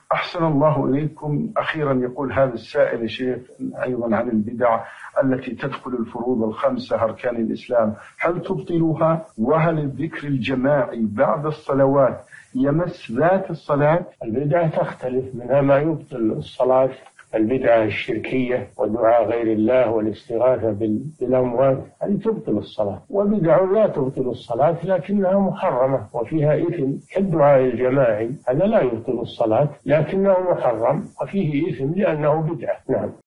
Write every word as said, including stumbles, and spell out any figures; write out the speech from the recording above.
أحسن الله إليكم. أخيرا يقول هذا السائل يا شيخ أيضا عن البدع التي تدخل الفروض الخمسة أركان الإسلام، هل تبطلها؟ وهل الذكر الجماعي بعد الصلوات يمس ذات الصلاة؟ البدعة تختلف، منها ما يبطل الصلاة، البدعة الشركية ودعاء غير الله والاستغاثة بالأموات هذه تبطل الصلاة، وبدع لا تبطل الصلاة لكنها محرمة وفيها إثم كالدعاء الجماعي، هذا لا يبطل الصلاة لكنه محرم وفيه إثم لأنه بدعة. نعم.